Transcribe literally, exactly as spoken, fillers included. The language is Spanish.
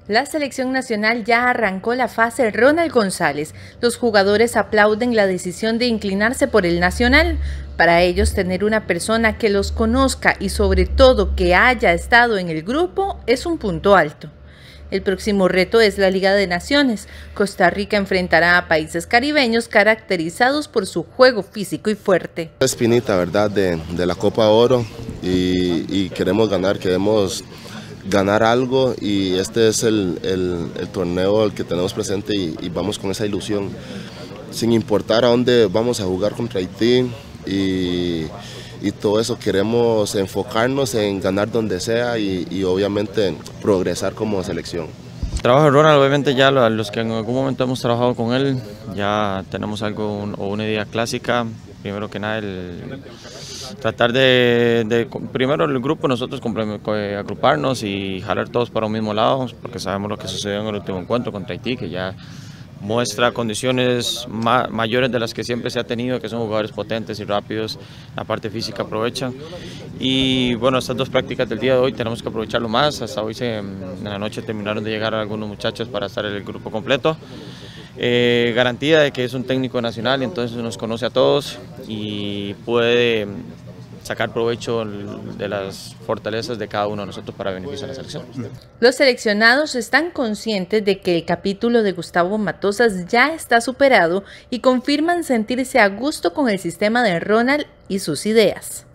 La selección nacional ya arrancó la fase Ronald González. Los jugadores aplauden la decisión de inclinarse por el nacional. Para ellos, tener una persona que los conozca y sobre todo que haya estado en el grupo es un punto alto. El próximo reto es la Liga de Naciones. Costa Rica enfrentará a países caribeños caracterizados por su juego físico y fuerte. La espinita, ¿verdad?, de, de la Copa Oro y, y queremos ganar, queremos ganar algo y este es el, el, el torneo el que tenemos presente y, y vamos con esa ilusión, sin importar a dónde vamos a jugar contra Haití y, y todo eso, queremos enfocarnos en ganar donde sea y, y obviamente progresar como selección. El trabajo de Ronald, obviamente ya los que en algún momento hemos trabajado con él, ya tenemos algo o una idea clásica. Primero que nada, el, tratar de, de, primero el grupo, nosotros agruparnos y jalar todos para un mismo lado, porque sabemos lo que sucedió en el último encuentro contra Haití, que ya muestra condiciones ma mayores de las que siempre se ha tenido, que son jugadores potentes y rápidos, la parte física aprovechan. Y bueno, estas dos prácticas del día de hoy tenemos que aprovecharlo más. Hasta hoy se, en la noche terminaron de llegar algunos muchachos para estar en el grupo completo. Eh, garantía de que es un técnico nacional y entonces nos conoce a todos y puede sacar provecho de las fortalezas de cada uno de nosotros para beneficio de la selección. Los seleccionados están conscientes de que el capítulo de Gustavo Matosas ya está superado y confirman sentirse a gusto con el sistema de Ronald y sus ideas.